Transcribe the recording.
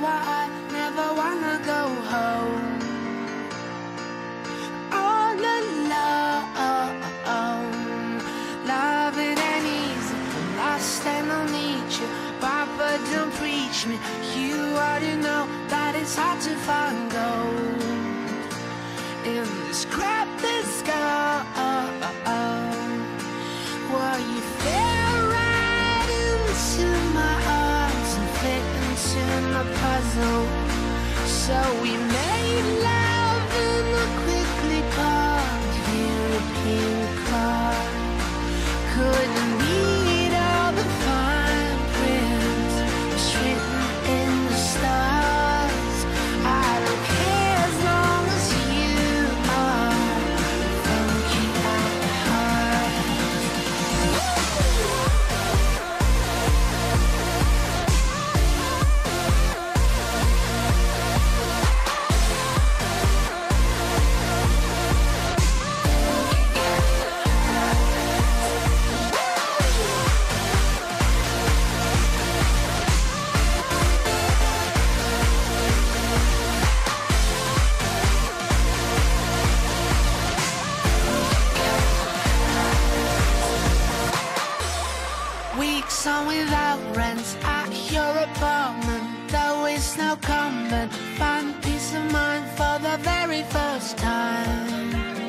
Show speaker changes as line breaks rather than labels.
why I never wanna go home. All alone, love it ain't easy. I'm lost and I'll need you. Papa, don't preach me. You already know that it's hard to find gold in this crap that's gone. Well, you fell right into my arms and fit into my puzzle. So we made love in a quickly parked European car. Couldn't read all the fine print was written in the stars. I don't care as long as you are funky at heart. Weeks on without rent at your apartment, though it's now common. Find peace of mind for the very first time.